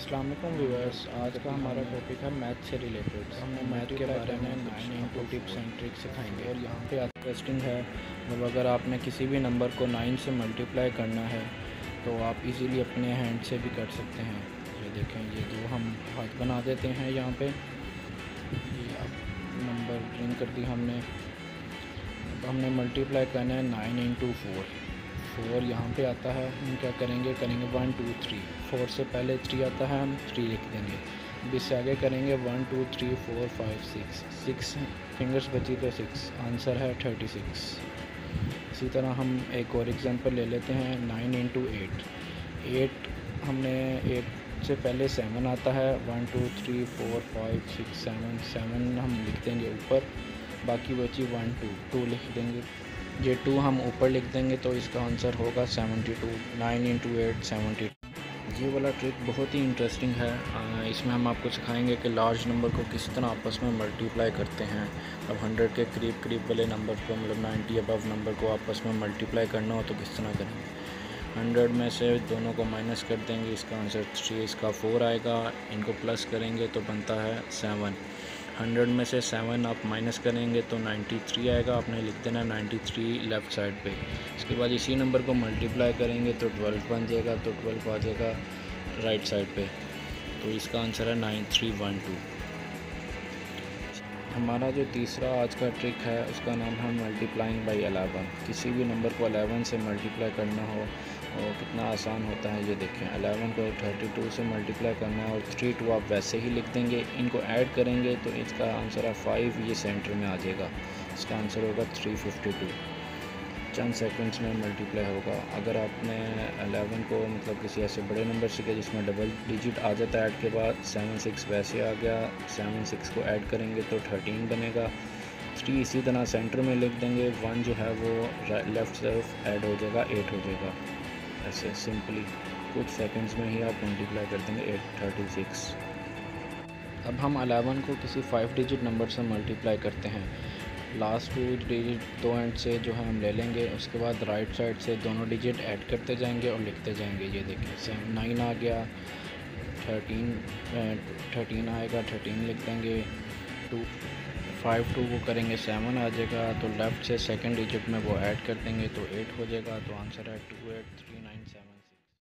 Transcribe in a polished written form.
अस्सलाम वालेकुम व्यूअर्स। आज का हमारा टॉपिक है मैथ से रिलेटेड। हमने मैथ के बारे में 9 इंटू टिप्स एंड ट्रिक्स सिखाएंगे और यहाँ पे इंटरेस्टिंग है। मतलब अगर आपने किसी भी नंबर को 9 से मल्टीप्लाई करना है तो आप इजीली अपने हैंड से भी कर सकते हैं। ये देखें, ये जो हम हाथ बना देते हैं यहाँ पे, ये अब नंबर ड्रिंक कर दी हमने। अब हमने मल्टीप्लाई करना है 9 इंटू 4 यहाँ पे आता है। हम क्या करेंगे 1 2 3। 4 से पहले 3 आता है, हम 3 लिख देंगे। अब इससे आगे करेंगे 1 2 3 4 5 6 फिंगर्स बची तो 6, आंसर है 36। इसी तरह हम एक और एग्जांपल ले लेते हैं 9 इंटू 8। हमने 8 से पहले 7 आता है। 1 2 3 4 5 6 7 हम लिख देंगे ऊपर, बाकी बची 1 2 लिख देंगे। ये 2 हम ऊपर लिख देंगे तो इसका आंसर होगा 72। 9 इंटू 8 72। ये वाला ट्रिक बहुत ही इंटरेस्टिंग है। इसमें हम आपको सिखाएंगे कि लार्ज नंबर को किस तरह आपस में मल्टीप्लाई करते हैं। अब 100 के करीब वाले नंबर को, मतलब 90 अबव नंबर को आपस में मल्टीप्लाई करना हो तो किस तरह करेंगे। 100 में से दोनों को माइनस कर देंगे, इसका आंसर 3, इसका 4 आएगा। इनको प्लस करेंगे तो बनता है 7। 100 में से 7 आप माइनस करेंगे तो 93 आएगा। आपने लिख देना 93 लेफ़्ट साइड पे। इसके बाद इसी नंबर को मल्टीप्लाई करेंगे तो 12 बन जाएगा, तो 12 आ जाएगा राइट साइड पे। तो इसका आंसर है 9312। हमारा जो तीसरा आज का ट्रिक है उसका नाम है मल्टीप्लाइंग बाई 11। किसी भी नंबर को 11 से मल्टीप्लाई करना हो और कितना आसान होता है ये देखें। 11 को 32 से मल्टीप्लाई करना है और 3 2 आप वैसे ही लिख देंगे। इनको ऐड करेंगे तो इसका आंसर है 5, ये सेंटर में आ जाएगा। इसका आंसर होगा 352। चंद सेकंड्स में मल्टीप्लाई होगा। अगर आपने 11 को मतलब किसी ऐसे बड़े नंबर से किया जिसमें डबल डिजिट आ जाता है ऐड के बाद, 7 6 वैसे आ गया, 7 6 को ऐड करेंगे तो 13 बनेगा। 3 इसी तरह सेंटर में लिख देंगे। 1 जो है वो लेफ़्ट तरफ ऐड हो जाएगा, 8 हो जाएगा। ऐसे सिंपली कुछ सेकंड्स में ही आप मल्टीप्लाई कर देंगे 836। अब हम 11 को किसी 5 डिजिट नंबर से मल्टीप्लाई करते हैं। लास्ट 2 डिजिट 2 एंड से जो है हम ले लेंगे। उसके बाद राइट साइड से दोनों डिजिट ऐड करते जाएंगे और लिखते जाएंगे। ये देखिए 9 आ गया, 13 आएगा, 13 लिख देंगे। 5 2 को करेंगे 7 आ जाएगा, तो लेफ़्ट से सेकंड डिजिट में वो ऐड कर देंगे तो 8 हो जाएगा। तो आंसर है 2839।